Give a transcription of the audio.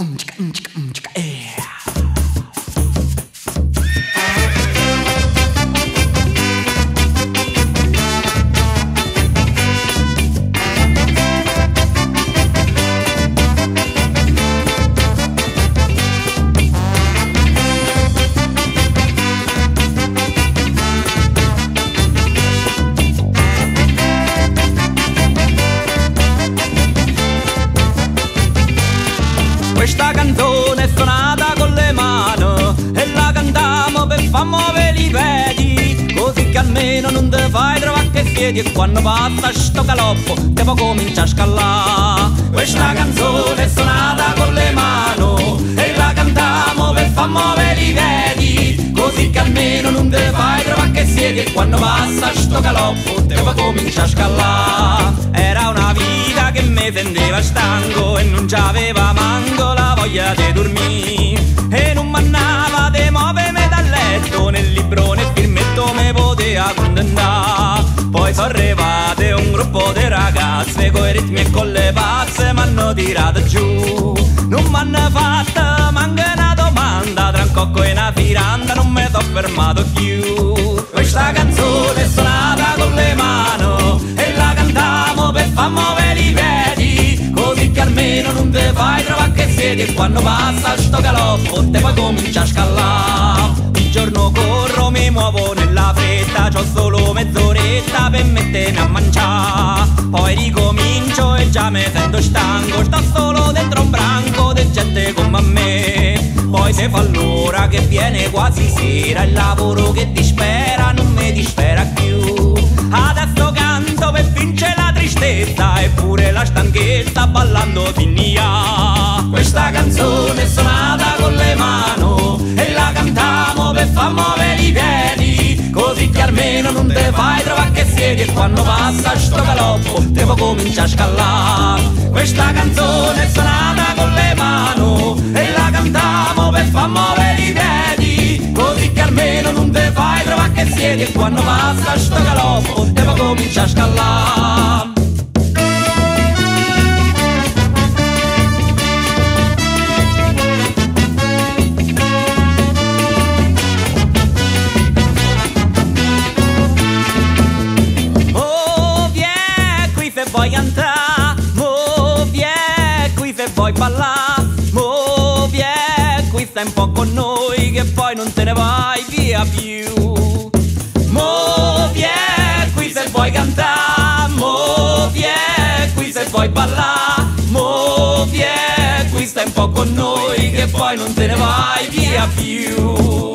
Questa canzone è suonata con le mani e la cantiamo per far muovere i piedi, così che almeno non ti fai trovare che siedi e quando passa sto galoppo te può cominciare a scalare. Questa canzone è suonata con le mani e la cantiamo per far muovere i piedi, così che almeno non ti fai trovare che siedi e quando passa sto galoppo te può cominciare a scalare. Era una vita che mi senteva stanco e non c'aveva manco la voglia di dormire e non mannava di muovermi dal letto, nel libro nel filmetto mi poteva condannare. Poi sono arrivate un gruppo di ragazze coi ritmi e con le pazze m'hanno tirato giù, non m'hanno fatto manca una domanda, tra un cocco e una firanda non mi sono fermato più. Questa canzone è suonata con le mani e la cantiamo per far muovere i piedi, così che almeno non ti fai trovare che siedi e quando passa sto galoppo te puoi cominciare a scalare. Di giorno corro, mi muovo nella fretta, c'ho solo mezz'oretta per mettermi a mangiare, poi ricomincio e già mi sento stanco, sto solo dentro un branco di gente come me. Poi se fa l'ora che viene quasi sera, il lavoro che dispera non mi dispera più. Adesso canto per vincere la tristezza e pure la stanchezza ballando finnia. Questa canzone è suonata con le mani e la cantiamo per far muovere i piedi, così che almeno non te fai trovare che siedi e quando passa sto galoppo te può cominciare a scalare. Questa canzone è suonata con le mani e la cantiamo per far muovere i piedi, così che almeno non te fai trovare che siedi e quando passa sto galoppo te può cominciare a scalare. Vuoi cantare, mo vieni qui se vuoi ballare, mo vieni qui stai un po' con noi che poi non te ne vai via più. Mo vieni qui se vuoi cantare, mo vieni qui se vuoi ballare, mo vieni qui stai un po' con noi che poi non te ne vai via più.